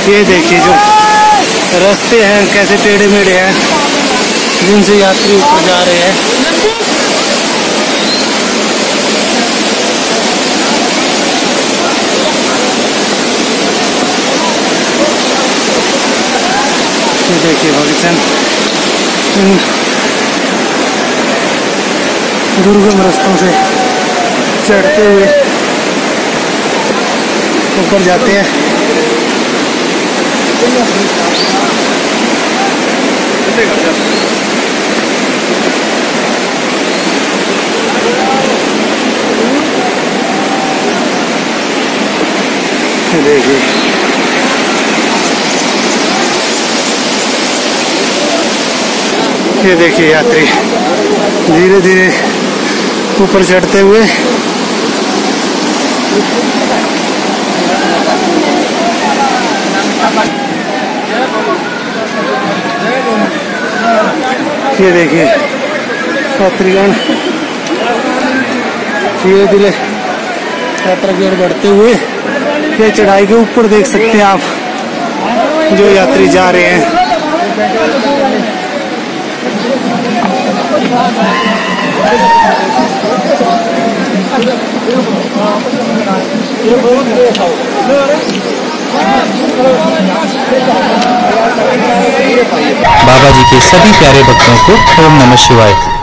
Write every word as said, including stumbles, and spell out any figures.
ये देखिए जो रास्ते हैं कैसे टेढ़े मेढ़े हैं जिनसे यात्री ऊपर जा रहे हैं। ये देखिए भगत दुर्गम रास्तों से चढ़ते हुए ऊपर जाते हैं। देखिए ये देखिए यात्री धीरे धीरे ऊपर चढ़ते हुए ये देखिए यात्रीगण धीरे धीरे यात्रा की ओर बढ़ते हुए ये चढ़ाई के ऊपर देख सकते हैं आप जो यात्री जा रहे हैं। बाबा जी के सभी प्यारे भक्तों को ओम नमः शिवाय।